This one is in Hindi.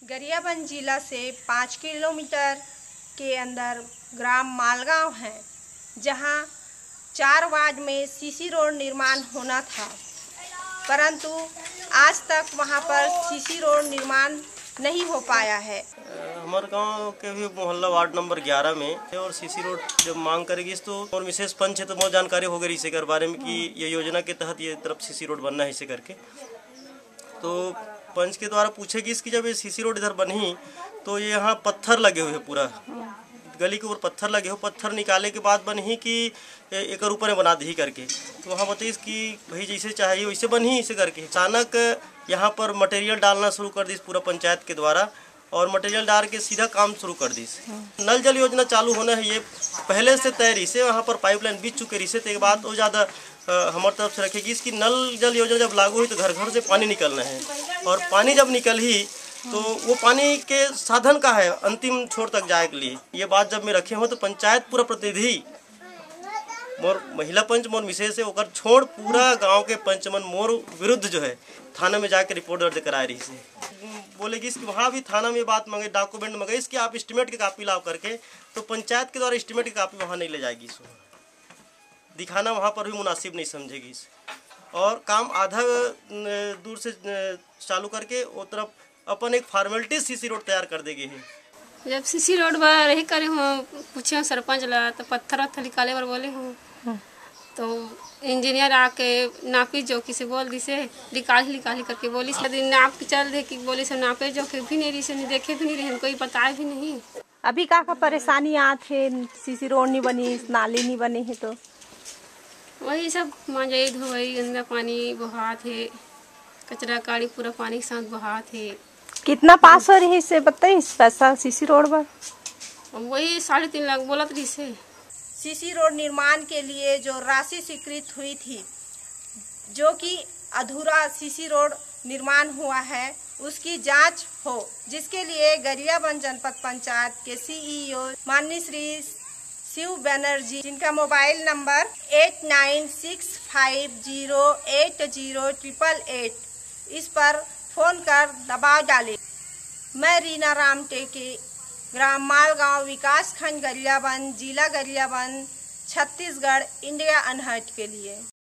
गरियाबंद जिला से 5 किलोमीटर के अंदर ग्राम मालगांव है, जहां 4 वार्ड में सीसी रोड निर्माण होना था, परंतु आज तक वहां पर सीसी रोड निर्माण नहीं हो पाया है। हमारे गांव के भी मोहल्ला वार्ड नंबर 11 में है और सीसी रोड जब मांग करेगी तो और विशेष पंच है तो बहुत जानकारी हो गई इसे बारे में कि ये योजना के तहत ये तरफ सीसी रोड बनना है इसे करके। तो पंच के द्वारा पूछेगी इसकी जब ये सीसी रोड इधर बनी तो ये यहाँ पत्थर लगे हुए पूरा गली के ऊपर पत्थर लगे हो, पत्थर निकाले के बाद बनी कि एक ऊपर में बना दी करके। तो वहाँ बताइए कि भाई जैसे चाहिए वैसे बनी इसे करके। अचानक यहाँ पर मटेरियल डालना शुरू कर दी पूरा पंचायत के द्वारा और मटेरियल डाल के सीधा काम शुरू कर दी। नल जल योजना चालू होना है ये पहले से तय रही से, वहाँ पर पाइपलाइन बीत चुके रही से। तो एक बात और ज़्यादा हमारी तरफ से रखेगी इसकी नल जल योजना जब लागू हुई तो घर घर से पानी निकलना है और पानी जब निकल ही तो वो पानी के साधन का है अंतिम छोर तक जाए के लिए। ये बात जब मैं रखे हो तो पंचायत पूरा प्रतिनिधि मोर महिला पंच मोर विशेष है ओकर छोड़ पूरा गांव के पंचमन मोर विरुद्ध जो है थाना में जाकर रिपोर्ट दर्ज करा रही से बोलेगी इसकी वहाँ भी थाना में बात मांगे डॉक्यूमेंट मांगे इसकी आप एस्टिमेट की कापी लाओ करके। तो पंचायत के द्वारा एस्टिमेट की कापी वहाँ नहीं ले जाएगी, इसको दिखाना वहाँ पर भी मुनासिब नहीं समझेगी और काम आधा दूर से चालू करके वो तरफ अपन एक फॉर्मेलिटी सीसी रोड तैयार कर देगी है। जब सीसी रोड पर रही करे हो पूछे सरपंच ला तो पत्थर निकाले पर बोले हो तो इंजीनियर आके नापी जोखी से बोल दी से निकाली करके बोली से नाप के चल दे कि बोली से नापे जोखे भी नहीं रही से नहीं देखे भी नहीं रहे कोई बताए भी नहीं। अभी का परेशानी आते सीसी रोड नहीं बनी, नाली नहीं बनी है तो वही सब मांझाई धोई गंदा पानी बहात है, कचरा गाड़ी पूरा पानी के साथ बहात है। कितना पास हो रही है इससे बताइए पैसा सीसी रोड पर? वही 3.5 लाख बोलत रही से। सीसी रोड निर्माण के लिए जो राशि स्वीकृत हुई थी, जो कि अधूरा सीसी रोड निर्माण हुआ है, उसकी जांच हो, जिसके लिए गरियाबंद जनपद पंचायत के सीईओ माननीय श्री शिव बनर्जी, जिनका मोबाइल नंबर 8965080888 इस पर फोन कर दबाव डाले। मैं रीना रामटेके, ग्राम मालगांव, विकास खंड गरियाबंद, जिला गरियाबंद, छत्तीसगढ़, इंडिया अनहर्ड के लिए।